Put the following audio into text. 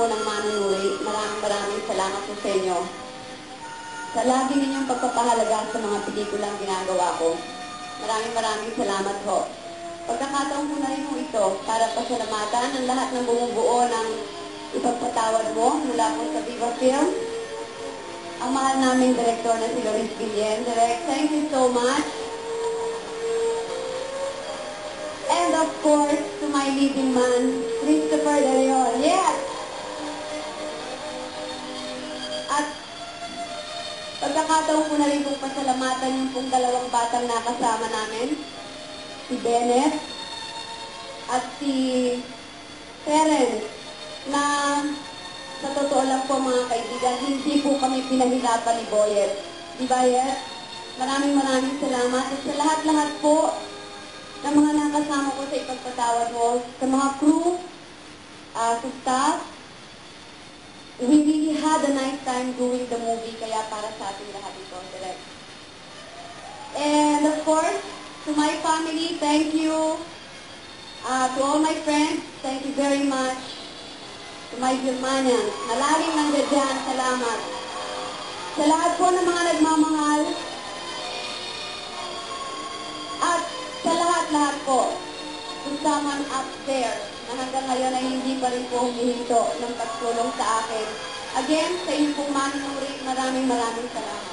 po ng manunuri. Maraming salamat po sa inyo. Sa lagi ninyong pagpapahalaga sa mga pelikulang ginagawa ko. Maraming salamat po. Pagkakataon ko na rin po ito para pasalamatan ang lahat ng bumubuo ng ipagpatawad mo mula po sa Viva Film. Ang mahal naming direktor na si Loris Guillen. Direct, thank you so much. And of course, to my leading man, Christopher De Leon. Yes! At pagkakataon ko na rin pong pasalamatan yung pong dalawang batang nakasama namin, si Bennett at si Terence, na sa totoo lang po mga kaibigan, hindi po kami pinahirapan ni Boyet. Di ba, Yes? Maraming salamat. At sa lahat-lahat po ng mga nakasama ko sa ipagpatawad mo, sa mga crew, sa staff, we really had a nice time doing the movie, kaya para sa ating lahat ito, direct. And of course, to my family, thank you. To all my friends, thank you very much. To my Germanians, na laging nandiyan dyan, salamat. Sa lahat po ng mga nagmamahal, at sa lahat-lahat po, to someone up there, na hanggang ngayon ay hindi pa rin po humihinto ng pagtulong sa akin. Again, sa inyo pong manunuri, maraming salamat.